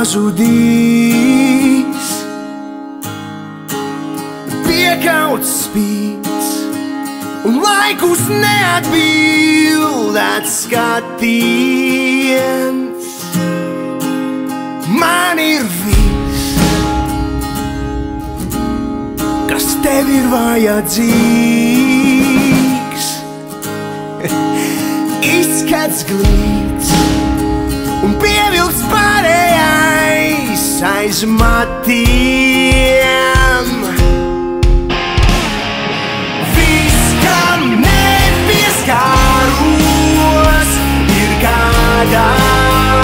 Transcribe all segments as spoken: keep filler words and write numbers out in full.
pazudīs, piekauts spīds un laikus neatbildēts skatiens. Man ir viss, kas tev ir vajadzīgs. Izskats glīts un pievilks pārējais aiz matiem. Viss, kam nepieskāros, ir kādam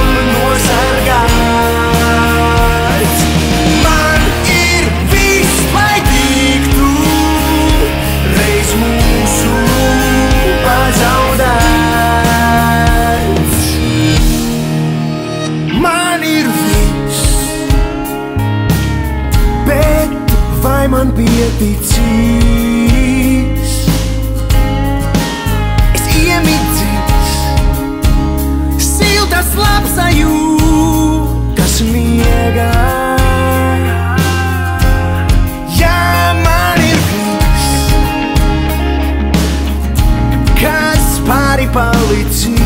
nosargāts. Man ir viss, lai tiktu reiz mūsu pazaudēts. Man ir viss, bet vai man pieticīs? Es iemidzīs, siltas labs sajūtas miegā. Jā, man ir viss, kas pāri palicis.